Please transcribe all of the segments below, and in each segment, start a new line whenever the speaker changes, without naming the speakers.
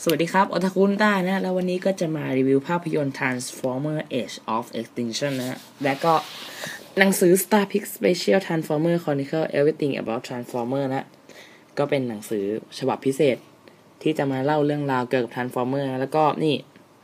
สวัสดีครับออตาคุนต้านะแล้ววันนี้ก็จะมารีวิวภาพยนตร์ Transformer Age of Extinction นะและก็หนังสือ Star Pix Special Transformer Chronicle Everything About Transformer นะก็เป็นหนังสือฉบับพิเศษที่จะมาเล่าเรื่องราวเกี่ยวกับ Transformer นะแล้วก็นี่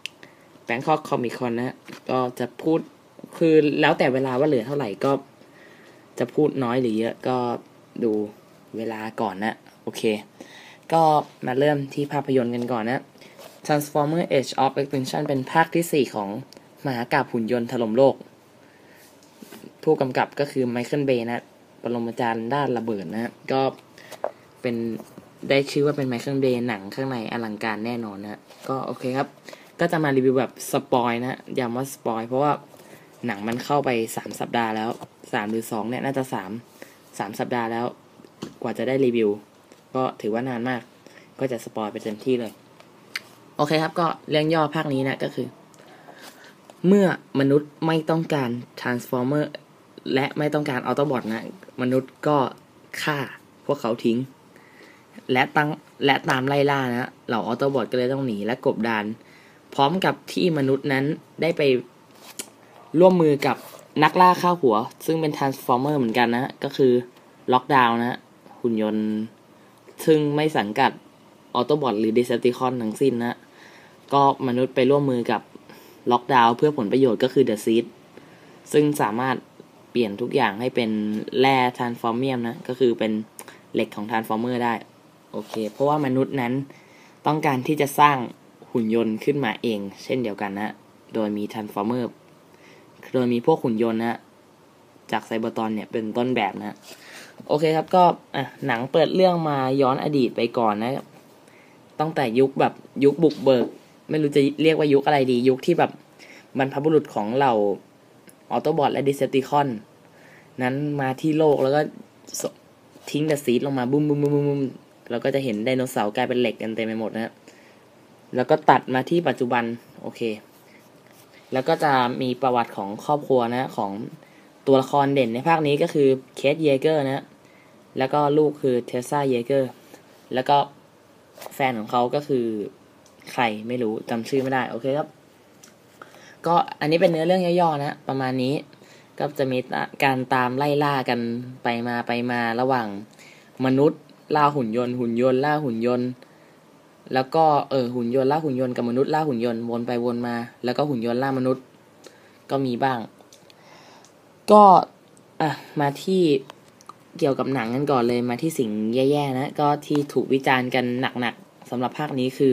Bangkok Comic Con นะก็จะพูดคือแล้วแต่เวลาว่าเหลือเท่าไหร่ก็จะพูดน้อยหรือเยอะก็ดูเวลาก่อนนะโอเคก็มาเริ่มที่ภาพยนตร์กันก่อนนะ Transformer Age of Extinction เป็นภาคที่ 4 ของมหากาพย์หุ่นยนต์ถล่มโลกผู้กำกับก็คือไมเคิลเบย์นะปรมาจารย์ด้านระเบิดนะก็เป็นได้ชื่อว่าเป็นไมเคิลเบย์หนังข้างในอลังการแน่นอนนะก็โอเคครับก็จะมารีวิวแบบสปอยนะย้ำว่าสปอยเพราะว่าหนังมันเข้าไป3 สัปดาห์แล้ว3 หรือ 2เนี่ยน่าจะ3 สัปดาห์แล้วกว่าจะได้รีวิวก็ถือว่านานมากก็จะสปอยไปเต็มที่เลยโอเคครับก็เรื่องย่อภาคนี้นะก็คือเมื่อมนุษย์ไม่ต้องการ Transformer และไม่ต้องการ Autobot นะมนุษย์ก็ฆ่าพวกเขาทิ้งและตามไล่ล่านะเหล่า Autobot ก็เลยต้องหนีและกบดานพร้อมกับที่มนุษย์นั้นได้ไปร่วมมือกับนักล่าข้าวหัวซึ่งเป็น Transformer เหมือนกันนะก็คือล็อกดาวน์นะหุ่นยนต์ซึ่งไม่สังกัดออโตบอทหรือเดเซปติคอนทั้งสิ้นนะก็มนุษย์ไปร่วมมือกับล็อกดาวน์เพื่อผลประโยชน์ก็คือเดอะซีดซึ่งสามารถเปลี่ยนทุกอย่างให้เป็นแร่ทรานส์ฟอร์เมียมนะก็คือเป็นเหล็กของทรานส์ฟอร์เมอร์ได้โอเคเพราะว่ามนุษย์นั้นต้องการที่จะสร้างหุ่นยนต์ขึ้นมาเองเช่นเดียวกันนะโดยมีทรานส์ฟอร์เมอร์โดยมีพวกหุ่นยนต์นะจากไซเบอร์ตอนเนี่ยเป็นต้นแบบนะโอเคครับก็หนังเปิดเรื่องมาย้อนอดีตไปก่อนนะตั้งแต่ยุคบุกเบิกไม่รู้จะเรียกว่ายุคอะไรดียุคที่แบบบรรพบุรุษของเหล่าออโตบอทและดิเซปติคอนนั้นมาที่โลกแล้วก็ทิ้งเดอะซีดลงมาบุ้มแล้วก็จะเห็นไดโนเสาร์กลายเป็นเหล็กกันเต็มไปหมดนะแล้วก็ตัดมาที่ปัจจุบันโอเคแล้วก็จะมีประวัติของครอบครัวนะของตัวละครเด่นในภาคนี้ก็คือเคทเยเกอร์นะแล้วก็ลูกคือเทสซาเยเกอร์แล้วก็แฟนของเขาก็คือใครไม่รู้จำชื่อไม่ได้โอเคครับก็อันนี้เป็นเนื้อเรื่องย่อๆนะประมาณนี้ก็จะมีการตามไล่ล่ากันไปมาระหว่างมนุษย์ล่าหุ่นยนต์ล่าหุ่นยนต์แล้วก็หุ่นยนต์ล่าหุ่นยนต์กับมนุษย์ล่าหุ่นยนต์วนไปวนมาแล้วก็หุ่นยนต์ล่ามนุษย์ก็มีบ้างก็มาที่เกี่ยวกับหนังกันก่อนเลยมาที่สิ่งแย่ๆนะก็ที่ถูกวิจารณ์กันหนักๆสำหรับภาคนี้คือ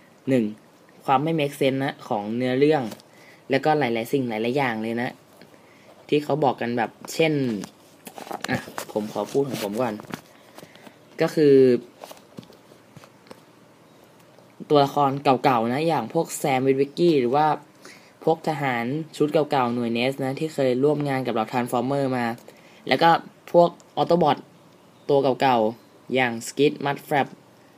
1. ความไม่ make sense นะของเนื้อเรื่องแล้วก็หลายๆสิ่งหลายๆอย่างเลยนะที่เขาบอกกันแบบเช่นผมขอพูดของผมก่อนก็คือตัวละครเก่าๆนะอย่างพวกแซมวิกกี้หรือว่าพวกทหารชุดเก่าๆหน่วยเนสนะที่เคยร่วมงานกับเราทรานส์ฟอร์เมอร์มาแล้วก็พวกออโตบอทตัวเก่าๆอย่างสกิดมัดแฟบ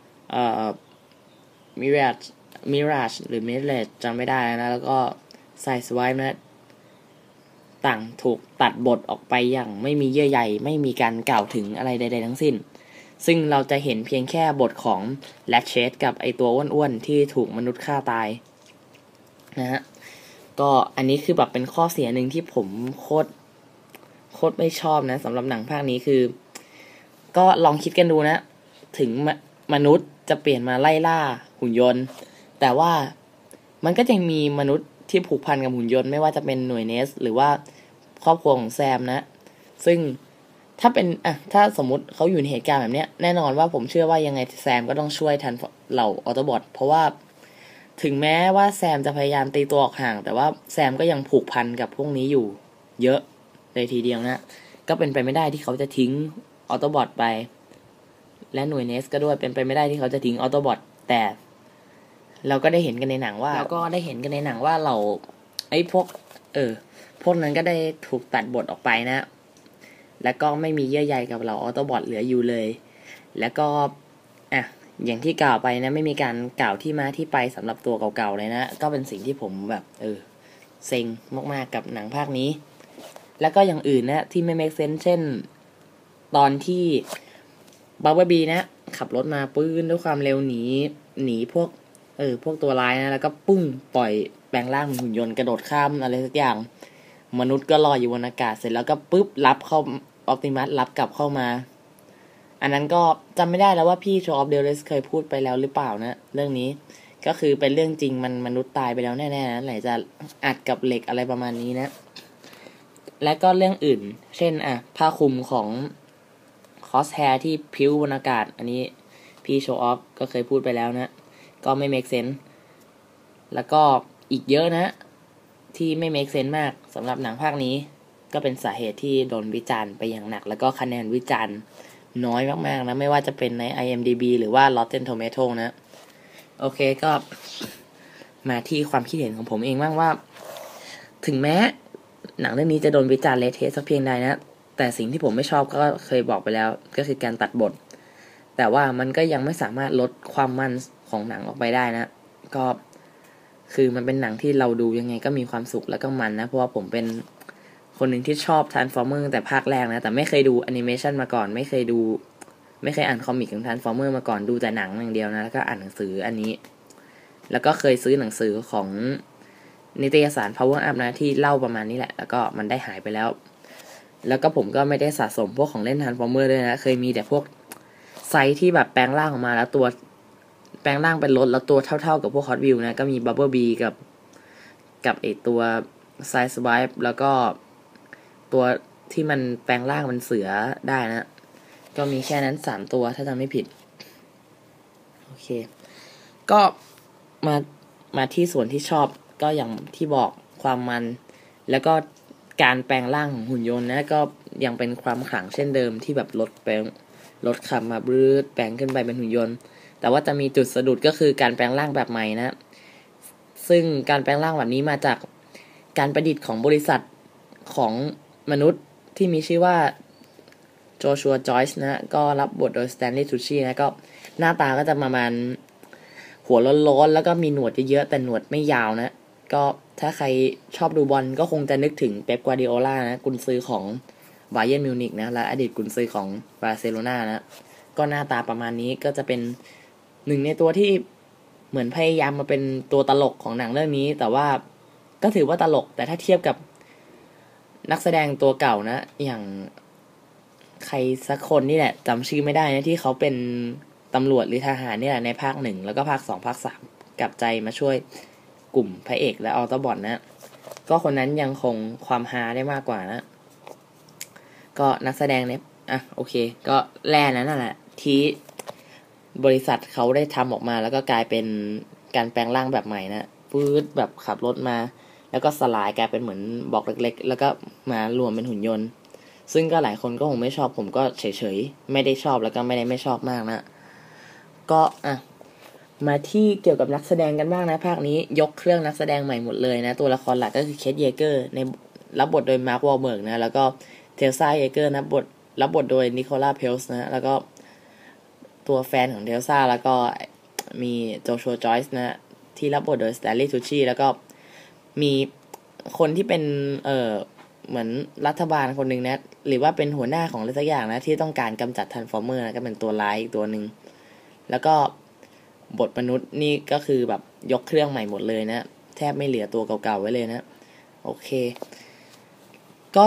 มิราจหรือมิเลจจำไม่ได้นะแล้วก็ไซส์ไวท์นะต่างถูกตัดบทออกไปอย่างไม่มีเยื่อใยไม่มีการกล่าวถึงอะไรใดๆทั้งสิ้นซึ่งเราจะเห็นเพียงแค่บทของแรดเชดกับไอตัวอ้วนๆที่ถูกมนุษย์ฆ่าตายนะฮะก็อันนี้คือแบบเป็นข้อเสียหนึ่งที่ผมโคตรไม่ชอบนะสำหรับหนังภาคนี้คือก็ลองคิดกันดูนะถึงมนุษย์จะเปลี่ยนมาไล่ล่าหุ่นยนต์แต่ว่ามันก็ยังมีมนุษย์ที่ผูกพันกับหุ่นยนต์ไม่ว่าจะเป็นหน่วยเนสหรือว่าครอบครัวของแซมนะซึ่งถ้าเป็นถ้าสมมุติเขาอยู่ในเหตุการณ์แบบนี้แน่นอนว่าผมเชื่อว่ายังไงแซมก็ต้องช่วยทันเหล่าออโตบอทเพราะว่าถึงแม้ว่าแซมจะพยายามตีตัวออกห่างแต่ว่าแซมก็ยังผูกพันกับพวกนี้อยู่เยอะเลยทีเดียวนะก็เป็นไปไม่ได้ที่เขาจะทิ้งออโตบอทไปและหน่วยเนสก็ด้วยเป็นไปไม่ได้ที่เขาจะทิ้งออโตบอทแต่เราก็ได้เห็นกันในหนังว่าเราไอ้พวกนั้นก็ได้ถูกตัดบทออกไปนะแล้วก็ไม่มีเยื่อใยกับเราออโตบอทเหลืออยู่เลยแล้วก็อย่างที่กล่าวไปนะไม่มีการกล่าวที่มาที่ไปสำหรับตัวเก่าๆเลยนะก็เป็นสิ่งที่ผมแบบเซ็งมากๆกับหนังภาคนี้แล้วก็อย่างอื่นนะที่ไม่ make sense เช่นตอนที่บับเบิ้ลบีนะขับรถมาปื้นด้วยความเร็วหนีพวกพวกตัวร้ายนะแล้วก็ปุ้งปล่อยแปลงร่างเป็นหุ่นยนต์กระโดดข้ามอะไรสักอย่างมนุษย์ก็ลอยอยู่บนอากาศเสร็จแล้วก็ปุ๊บรับเข้าออปติมัสรับกลับเข้ามาอันนั้นก็จำไม่ได้แล้วว่าพี่โชว์ออฟเดลเลสเคยพูดไปแล้วหรือเปล่านะเรื่องนี้ก็คือเป็นเรื่องจริงมนุษย์ตายไปแล้วแน่ๆนะไหนจะอัดกับเหล็กอะไรประมาณนี้นะและก็เรื่องอื่นเช่นผ้าคลุมของคอสแฮร์ที่พิ้วบนอากาศอันนี้พี่โชว์ออฟก็เคยพูดไปแล้วนะก็ไม่ make sense แล้วก็อีกเยอะนะที่ไม่ make sense มากสำหรับหนังภาคนี้ก็เป็นสาเหตุที่โดนวิจารณ์ไปอย่างหนักแล้วก็คะแนนวิจารณ์น้อยมากๆนะไม่ว่าจะเป็นใน IMDb หรือว่า Rotten Tomato นะโอเคก็มาที่ความคิดเห็นของผมเองบ้างว่าถึงแม้หนังเรื่องนี้จะโดนวิจารณ์เละเทะสักเพียงใดนะแต่สิ่งที่ผมไม่ชอบก็เคยบอกไปแล้วก็คือการตัดบทแต่ว่ามันก็ยังไม่สามารถลดความมันของหนังออกไปได้นะก็คือมันเป็นหนังที่เราดูยังไงก็มีความสุขแล้วก็มันนะเพราะว่าผมเป็นคนหนึ่งที่ชอบ Transformer ตั้งแต่ภาคแรกนะแต่ไม่เคยดูแอนิเมชันมาก่อนไม่เคยอ่านคอมิกของ Transformer มาก่อนดูแต่หนังอย่างเดียวนะแล้วก็อ่านหนังสืออันนี้แล้วก็เคยซื้อหนังสือของนิตยสาร Power Up นะที่เล่าประมาณนี้แหละแล้วก็มันได้หายไปแล้วก็ผมก็ไม่ได้สะสมพวกของเล่น Transformer ด้วยนะเคยมีแต่พวกไซส์ที่แบบแปลงร่างออกมาแล้วตัวแปลงร่างเป็นรถแล้วตัวเท่าๆกับพวก Hot Wheels นะก็มี Bumblebee กับไอตัว Sideswipe แล้วก็ตัวที่มันแปลงร่างเป็นเสือได้นะก็มีแค่นั้น3ตัวถ้าจำไม่ผิดโอเคก็มาที่ส่วนที่ชอบก็อย่างที่บอกความมันแล้วก็การแปลงร่างของหุ่นยนต์นะก็ยังเป็นความขลังเช่นเดิมที่แบบรถขับมาบรื้ดแปลงขึ้นไปเป็นหุ่นยนต์แต่ว่าจะมีจุดสะดุดก็คือการแปลงร่างแบบใหม่นะซึ่งการแปลงร่างแบบนี้มาจากการประดิษฐ์ของบริษัทของมนุษย์ที่มีชื่อว่าโจชัวจอยส์นะก็รับบทโดยสแตนลีย์ทูชีนะก็หน้าตาก็จะประมาณหัวโล้นๆแล้วก็มีหนวดเยอะๆแต่หนวดไม่ยาวนะก็ถ้าใครชอบดูบอลก็คงจะนึกถึงเป๊ป กัวร์ดิโอลานะกุนซือของบาเยิร์นมิวนิกนะและอดีตกุนซือของบาร์เซโลนานะก็หน้าตาประมาณนี้ก็จะเป็นหนึ่งในตัวที่เหมือนพยายามมาเป็นตัวตลกของหนังเรื่องนี้แต่ว่าก็ถือว่าตลกแต่ถ้าเทียบกับนักแสดงตัวเก่านะอย่างใครสักคนนี่แหละจำชื่อไม่ได้นะที่เขาเป็นตำรวจหรือทหารนี่แหละในภาค1แล้วก็ภาค2ภาค3กลับใจมาช่วยกลุ่มพระเอกและออโตบอทนะก็คนนั้นยังคงความฮาได้มากกว่านะก็นักแสดงเนี่ยโอเคก็แล่นั้นแหละที่บริษัทเขาได้ทำออกมาแล้วก็กลายเป็นการแปลงร่างแบบใหม่นะปื๊ดแบบขับรถมาแล้วก็สลายกลายเป็นเหมือนบล็อกเล็กๆแล้วก็มารวมเป็นหุ่นยนต์ซึ่งก็หลายคนก็คงไม่ชอบผมก็เฉยๆไม่ได้ชอบแล้วก็ไม่ชอบมากนะก็มาที่เกี่ยวกับนักแสดงกันบ้างนะภาคนี้ยกเครื่องนักแสดงใหม่หมดเลยนะตัวละครหลักก็คือเคทเยเกอร์ในรับบทโดยมาร์ควอลเบิร์กนะแล้วก็เทลซ่าเยเกอร์นะรับบทโดยนิโคลาเพลส์นะแล้วก็ตัวแฟนของเทลซ่าแล้วก็มีโจชัวจอยส์นะที่รับบทโดยสแตนลีย์ทูชีแล้วก็มีคนที่เป็นเหมือนรัฐบาลคนหนึ่งนะหรือว่าเป็นหัวหน้าของอะไรสักอย่างนะที่ต้องการกำจัดทรานส์ฟอร์เมอร์นะก็เป็นตัวร้ายอีกตัวหนึ่งแล้วก็บทมนุษย์นี่ก็คือแบบยกเครื่องใหม่หมดเลยนะแทบไม่เหลือตัวเก่าๆไว้เลยนะโอเคก็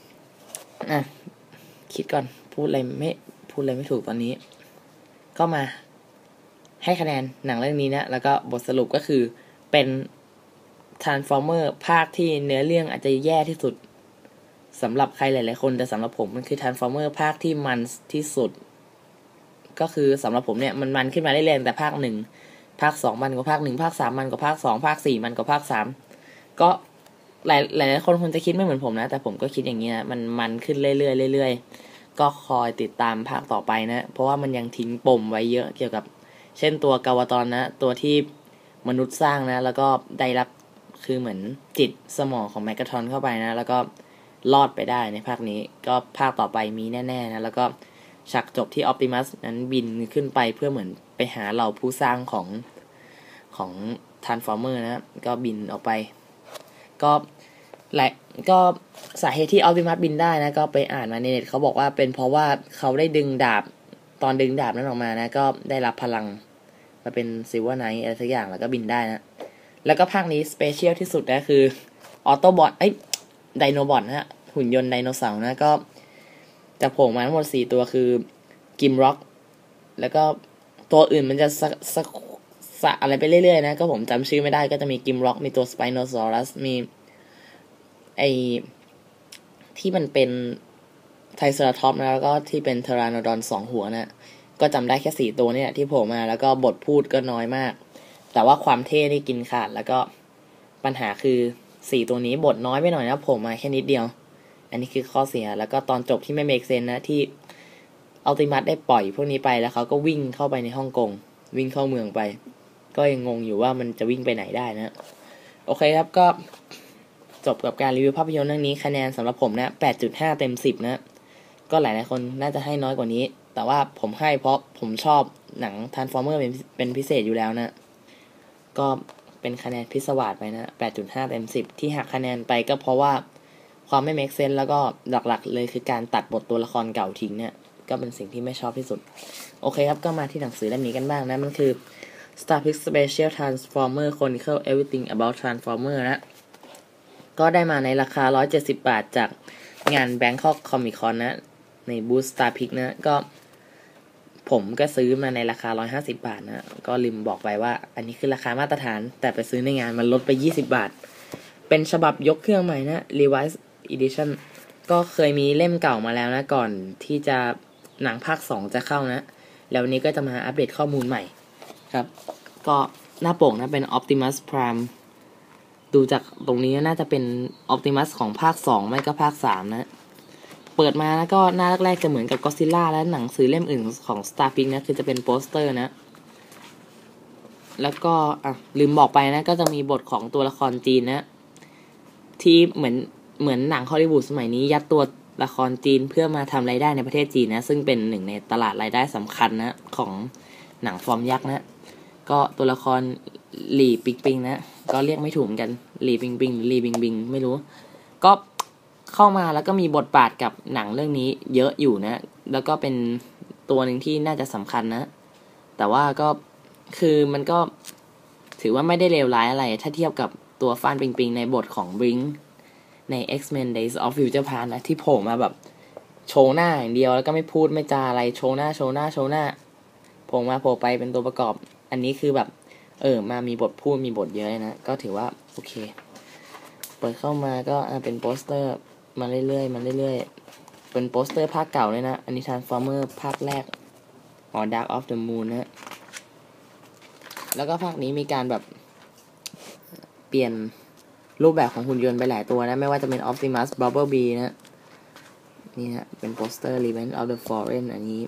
คิดก่อนพูดอะไรไม่ถูกตอนนี้ก็มาให้คะแนนหนังเรื่องนี้นะแล้วก็บทสรุปก็คือเป็น Transformer ภาคที่เนื้อเรื่องอาจจะแย่ที่สุดสำหรับใครหลายๆคนแต่สำหรับผมมันคือ Transformer ภาคที่มันที่สุดก็คือสำหรับผมเนี่ยมันขึ้นมาได้เรื่อยๆแต่ภาค1ภาค2มันกว่าภาค1ภาค3มันกว่าภาค2ภาค4มันกว่าภาค3ก็หลายคนคงจะคิดไม่เหมือนผมนะแต่ผมก็คิดอย่างนี้นะมันขึ้นเรื่อยๆก็คอยติดตามภาคต่อไปนะเพราะว่ามันยังทิ้งปมไว้เยอะเกี่ยวกับเช่นตัวกาวาตอนนะตัวที่มนุษย์สร้างนะแล้วก็ได้รับคือเหมือนจิตสมองของแมกกาทรอนเข้าไปนะแล้วก็รอดไปได้ในภาคนี้ก็ภาคต่อไปมีแน่ๆนะแล้วก็ฉากจบที่ออปติมัสนั้นบินขึ้นไปเพื่อเหมือนไปหาเหล่าผู้สร้างของทรานส์ฟอร์เมอร์นะก็บินออกไปก็สาเหตุที่ออปติมัสบินได้นะก็ไปอ่านมาในเน็ตเขาบอกว่าเป็นเพราะว่าเขาได้ดึงดาบตอนดึงดาบนั้นออกมานะก็ได้รับพลังถ้าเป็นซิลเวอร์ไนท์อะไรสักอย่างแล้วก็บินได้นะแล้วก็ภาคนี้สเปเชียลที่สุดนะคือออโตบอทไดโนบอทนะฮะหุ่นยนต์ไดโนเสาร์นะก็จะโผล่มาทั้งหมด4ตัวคือกิมร็อกแล้วก็ตัวอื่นมันจะสะอะไรไปเรื่อยๆนะก็ผมจำชื่อไม่ได้ก็จะมีกิมร็อกมีตัวสไปโนซอรัสมีไอที่มันเป็นไทรเซอราทอปส์นะแล้วก็ที่เป็นเทอราโนดอน2หัวนะก็จำได้แค่4ตัวนี่แหละที่โผล่มาแล้วก็บทพูดก็น้อยมากแต่ว่าความเท่นี่กินขาดแล้วก็ปัญหาคือ4ตัวนี้บทน้อยไปหน่อยนะโผล่มาแค่นิดเดียวอันนี้คือข้อเสียแล้วก็ตอนจบที่ไม่เมคเซนนะที่อัลติมัสได้ปล่อยพวกนี้ไปแล้วเขาก็วิ่งเข้าไปในฮ่องกงวิ่งเข้าเมืองไปก็ยังงงอยู่ว่ามันจะวิ่งไปไหนได้นะโอเคครับก็จบกับการรีวิวภาพยนตร์เรื่องนี้คะแนนสำหรับผมนะ 8.5 เต็ม 10นะก็หลายๆคนน่าจะให้น้อยกว่านี้แต่ว่าผมให้เพราะผมชอบหนัง Transformer เป็นพิเศษอยู่แล้วนะก็เป็นคะแนนพิศวาสไปนะ 8.5 เต็ม 10ที่หักคะแนนไปก็เพราะว่าความไม่ make sense แล้วก็หลักๆเลยคือการตัดบทตัวละครเก่าทิ้งเนี่ยก็เป็นสิ่งที่ไม่ชอบที่สุดโอเคครับก็มาที่หนังสือเล่มนี้กันบ้างนะมันคือ Starpix Special Transformer Chronicle Everything About Transformer นะก็ได้มาในราคา170 บาทจากงาน Bangkok Comic Con นะในบูธ Starpix นะก็ผมก็ซื้อมาในราคา150 บาทนะก็ลืมบอกไปว่าอันนี้คือราคามาตรฐานแต่ไปซื้อในงานมันลดไป20 บาทเป็นฉบับยกเครื่องใหม่นะ Revised Edition ก็เคยมีเล่มเก่ามาแล้วนะก่อนที่จะหนังภาค2จะเข้านะแล้ววันนี้ก็จะมาอัปเดตข้อมูลใหม่ครับก็หน้าปกนะเป็น Optimus Prime ดูจากตรงนี้น่าจะเป็น Optimus ของภาค2ไม่ก็ภาค3นะเปิดมาแล้วก็หน้าแรกๆจะเหมือนกับ Godzilla และหนังสือเล่มอื่นของ Starpix นะคือจะเป็นโปสเตอร์นะแล้วก็ลืมบอกไปนะก็จะมีบทของตัวละครจีนนะที่เหมือนหนังฮอลลีวูดสมัยนี้ยัดตัวละครจีนเพื่อมาทำรายได้ในประเทศจีนนะซึ่งเป็นหนึ่งในตลาดรายได้สำคัญนะของหนังฟอร์มยักษ์นะก็ตัวละครหลี่ปิงปิงนะก็เรียกไม่ถูกกันหลี่ปิงปิงหรือหลี่บิงบิงไม่รู้ก็เข้ามาแล้วก็มีบทบาทกับหนังเรื่องนี้เยอะอยู่นะแล้วก็เป็นตัวหนึ่งที่น่าจะสำคัญนะแต่ว่าก็คือมันก็ถือว่าไม่ได้เลวร้ายอะไรถ้าเทียบกับตัวฟานปิงปิงในบทของบริงใน X-Men Days of Future Past นะที่โผล่มาแบบโชว์หน้าอย่างเดียวแล้วก็ไม่พูดไม่จาอะไรโชว์หน้าโผล่ไปเป็นตัวประกอบอันนี้คือแบบมามีบทพูดมีบทเยอะนะก็ถือว่าโอเคเปิดเข้ามาก็เป็นโปสเตอร์มาเรื่อยๆเป็นโปสเตอร์ภาคเก่าเลยนะอันนี้ Transformer ภาคแรกDark of the Moon นะแล้วก็ภาคนี้มีการแบบเปลี่ยนรูปแบบของหุ่นยนต์ไปหลายตัวนะไม่ว่าจะเป็น Optimus Bumblebee นะนี่นะเป็นโปสเตอร์ Revenge of the Fallen อันนี้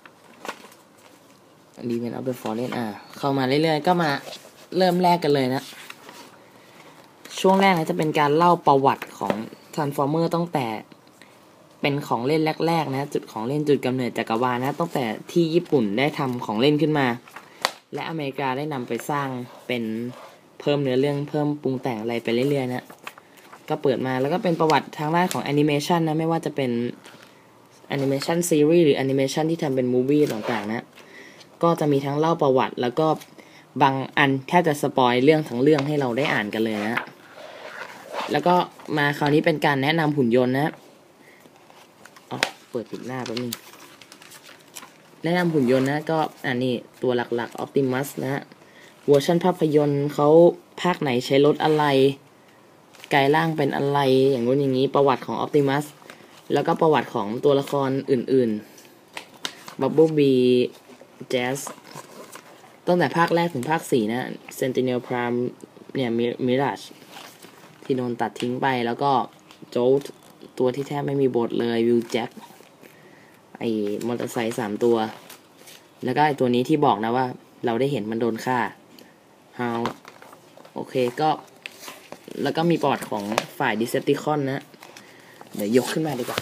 Revenge of the Fallen เข้ามาเรื่อยๆก็มาเริ่มแรกกันเลยนะช่วงแรกนะจะเป็นการเล่าประวัติของ Transformer ตั้งแต่เป็นของเล่นแรกๆนะจุดของเล่นจุดกำเนิดจักรวาลนะตั้งแต่ที่ญี่ปุ่นได้ทำของเล่นขึ้นมาและอเมริกาได้นำไปสร้างเป็นเพิ่มเนื้อเรื่องเพิ่มปรุงแต่งอะไรไปเรื่อยๆนะก็เปิดมาแล้วก็เป็นประวัติทางด้านของแอนิเมชันนะไม่ว่าจะเป็นแอนิเมชันซีรีส์หรือแอนิเมชันที่ทำเป็นมูฟวี่ต่างๆนะก็จะมีทั้งเล่าประวัติแล้วก็บางอันแค่จะสปอยเรื่องทั้งเรื่องให้เราได้อ่านกันเลยนะแล้วก็มาคราวนี้เป็นการแนะนำหุ่นยนต์นะเปิดปิดหน้าแป๊บนึงแนะนำหุ่นยนต์นะก็อันนี้ตัวหลักๆ Optimus นะเวอร์ชันภาพยนตร์เขาภาคไหนใช้รถอะไรกายร่างเป็นอะไรอย่างนู้นอย่างนี้ประวัติของ Optimus แล้วก็ประวัติของตัวละครอื่นๆ Bumblebee Jazz ตั้งแต่ภาคแรกถึงภาค4นะ Sentinel Prime เนี่ย Mirage ที่โดนตัดทิ้งไปแล้วก็โจ๊กตัวที่แทบไม่มีบทเลยวิลแจ็คไอ้มอเตอร์ไซค์3ตัวแล้วก็ไอ้ตัวนี้ที่บอกนะว่าเราได้เห็นมันโดนฆ่าHow โอเคก็แล้วก็มีประวัติของฝ่าย Decepticon นะเดี๋ยวยกขึ้นมาดีกว่า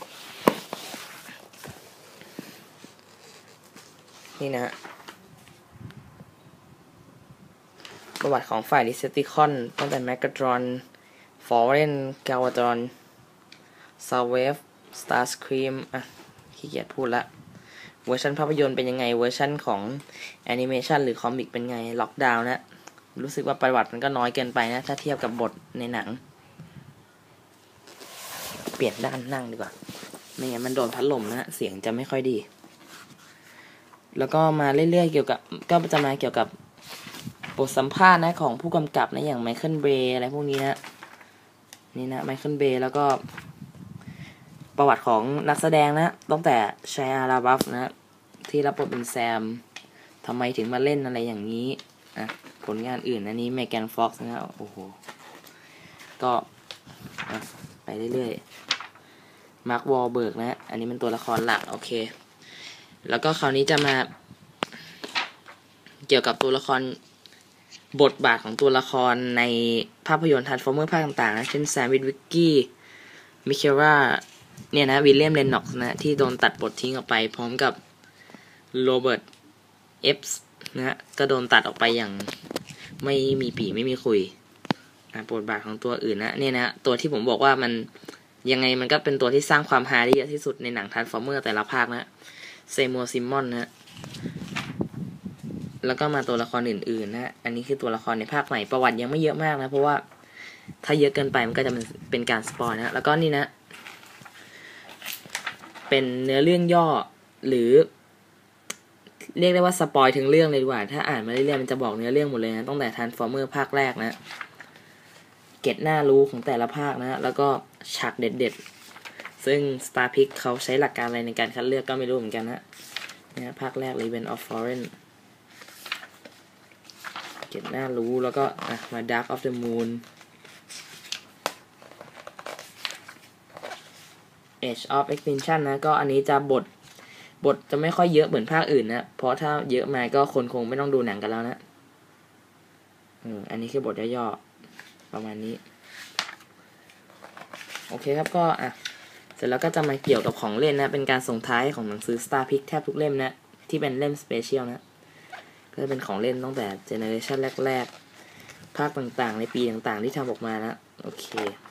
นี่นะประวัติของฝ่าย Decepticon ตั้งแต่ Megatron Fallen Galvatron Soundwave Starscreamขี้เกียจพูดละเวอร์ชันภาพยนตร์เป็นยังไงเวอร์ชันของแอนิเมชันหรือคอมิกเป็นไงล็อกดาวน์นะรู้สึกว่าประวัติมันก็น้อยเกินไปนะถ้าเทียบกับบทในหนังเปลี่ยนด้านนั่งดีกว่าไม่งั้นมันโดนพัดลมนะเสียงจะไม่ค่อยดีแล้วก็มาเรื่อยๆเกี่ยวกับบทสัมภาษณ์นะของผู้กำกับนะอย่างไมเคิลเบย์อะไรพวกนี้นะนี่นะไมเคิลเบย์แล้วก็ประวัติของนักแสดงนะตั้งแต่ชายาลาบัฟนะที่รับบทเป็นแซมทำไมถึงมาเล่นอะไรอย่างนี้อ่ะผลงานอื่นอันนี้เมแกนฟ็อกซ์นะโอ้โหก็ไปเรื่อยๆมาร์ควอลเบิร์กนะอันนี้เป็นตัวละครหลักโอเคแล้วก็คราวนี้จะมาเกี่ยวกับตัวละครบทบาทของตัวละครในภาพยนตร์ทรานส์ฟอร์เมอร์ภาคต่างๆนะเช่นแซมวิทวิกกี้มิเคราเนี่ยนะวิลเลียมเรนน็อกซ์นะที่โดนตัดบททิ้งออกไปพร้อมกับโรเบิร์ตเอฟส์นะก็โดนตัดออกไปอย่างไม่มีปีไม่มีคุยบทบาทของตัวอื่นนะเนี่ยนะตัวที่ผมบอกว่ามันยังไงมันก็เป็นตัวที่สร้างความฮาได้เยอะที่สุดในหนังทรานส์ฟอร์เมอร์แต่ละภาคนะเซมัวซิมมอนนะแล้วก็มาตัวละครอื่นๆนะอันนี้คือตัวละครในภาคใหม่ประวัติยังไม่เยอะมากนะเพราะว่าถ้าเยอะเกินไปมันก็จะเป็นการสปอยนะแล้วก็นี่นะเป็นเนื้อเรื่องย่อหรือเรียกได้ว่าสปอยถึงเรื่องเลยดีกว่าถ้าอ่านมาเรื่อยๆมันจะบอกเนื้อเรื่องหมดเลยนะตั้งแต่ Transformer ภาคแรกนะเก็ตน่ารู้ของแต่ละภาคนะแล้วก็ฉากเด็ดๆซึ่ง Starpix เขาใช้หลักการอะไรในการคัดเลือกก็ไม่รู้เหมือนกันนะเนี่ยภาคแรก Revenge of Foreign เก็ตน่ารู้แล้วก็มา Dark of the Moon Age of Extinction นะก็อันนี้จะบทจะไม่ค่อยเยอะเหมือนภาคอื่นนะเพราะถ้าเยอะมาก็คนคงไม่ต้องดูหนังกันแล้วนะอันนี้คือบทย่อๆประมาณนี้โอเคครับก็เสร็จแล้วก็จะมาเกี่ยวกับของเล่นนะเป็นการส่งท้ายของหนังสือ Starpix แทบทุกเล่มนะที่เป็นเล่มสเปเชียลนะก็จะเป็นของเล่นตั้งแต่เจเนอเรชันแรกๆภาคต่างๆในปีต่างๆที่ทำออกมานะโอเค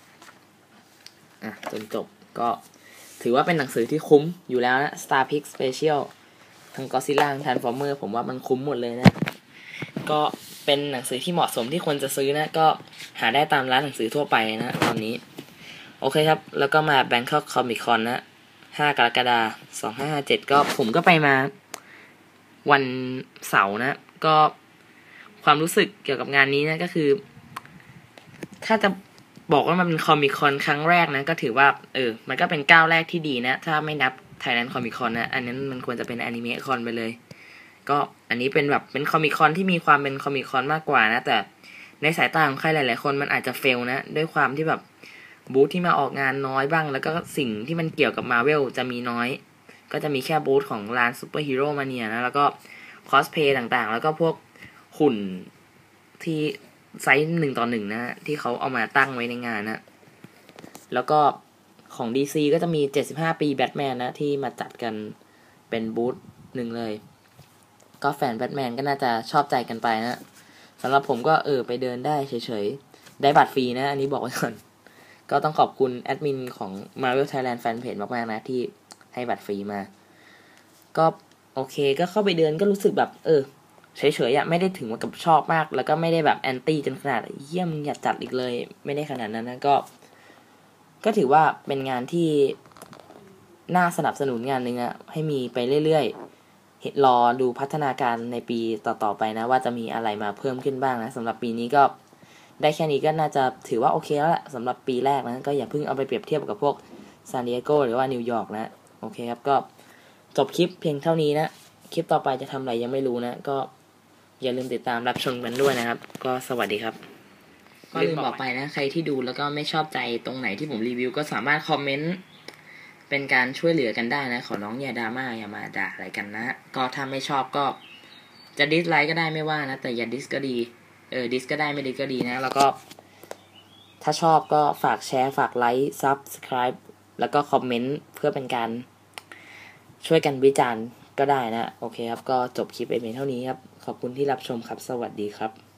จนจบก็ถือว่าเป็นหนังสือที่คุ้มอยู่แล้วนะ Starpix Special ทั้ง Godzilla ทั้ง Transformer ผมว่ามันคุ้มหมดเลยนะก็เป็นหนังสือที่เหมาะสมที่ควรจะซื้อนะก็หาได้ตามร้านหนังสือทั่วไปนะตอนนี้โอเคครับแล้วก็มา Bangkok Comic Con นะ5 กรกฎาคม 2557ก็ผมก็ไปมาวันเสาร์นะก็ความรู้สึกเกี่ยวกับงานนี้นะก็คือถ้าจะบอกว่ามันเป็นคอมิคอนครั้งแรกนะก็ถือว่ามันก็เป็นก้าวแรกที่ดีนะถ้าไม่นับ Thailand Comic Con นะอันนั้นมันควรจะเป็นอนิเมะคอนไปเลยก็อันนี้เป็นแบบเป็นคอมิคอนที่มีความเป็นคอมิคอนมากกว่านะแต่ในสายตาของใครหลายๆคนมันอาจจะเฟลนะด้วยความที่แบบบูธที่มาออกงานน้อยบ้างแล้วก็สิ่งที่มันเกี่ยวกับ Marvel จะมีน้อยก็จะมีแค่บูธของร้านซูเปอร์ฮีโร่มาเนียนะแล้วก็คอสเพย์ต่างๆแล้วก็พวกหุ่นที่ไซส์1:1นะที่เขาเอามาตั้งไว้ในงานนะแล้วก็ของ DC ก็จะมี75 ปีแบทแมนนะที่มาจัดกันเป็นบูธหนึ่งเลยก็แฟนแบทแมนก็น่าจะชอบใจกันไปนะสำหรับผมก็ไปเดินได้เฉยๆได้บัตรฟรีนะอันนี้บอกไว้ก่อนก็ต้องขอบคุณแอดมินของ Marvel Thailand Fanpage มากๆนะที่ให้บัตรฟรีมาก็โอเคก็เข้าไปเดินก็รู้สึกแบบเฉยๆไม่ได้ถึงกับชอบมากแล้วก็ไม่ได้แบบแอนตี้จนขนาดเยี่ยมอยากจัดอีกเลยไม่ได้ขนาดนั้นนะก็ถือว่าเป็นงานที่น่าสนับสนุนงานนึงนะให้มีไปเรื่อยๆรอดูพัฒนาการในปีต่อๆไปนะว่าจะมีอะไรมาเพิ่มขึ้นบ้างนะสำหรับปีนี้ก็ได้แค่นี้ก็น่าจะถือว่าโอเคแล้วแหละสำหรับปีแรกนะก็อย่าเพิ่งเอาไปเปรียบเทียบกับพวกซานดิเอโกหรือว่านิวยอร์กนะโอเคครับก็จบคลิปเพียงเท่านี้นะคลิปต่อไปจะทำอะไรยังไม่รู้นะก็อย่าลืมติดตามรับชมกันด้วยนะครับก็สวัสดีครับก็ลืมบอกไปนะใครที่ดูแล้วก็ไม่ชอบใจตรงไหนที่ผมรีวิวก็สามารถคอมเมนต์เป็นการช่วยเหลือกันได้นะขอน้องอย่าดราม่าอย่ามาด่าอะไรกันนะก็ถ้าไม่ชอบก็จะดิสไลค์ก็ได้ไม่ว่านะแต่อย่าดิสก็ดีดิสก็ได้ไม่ดิสก็ดีนะแล้วก็ถ้าชอบก็ฝากแชร์ฝากไลค์ซับสไครป์แล้วก็คอมเมนต์เพื่อเป็นการช่วยกันวิจารณ์ก็ได้นะโอเคครับก็จบคลิปเพียงเท่านี้ครับขอบคุณที่รับชมครับสวัสดีครับ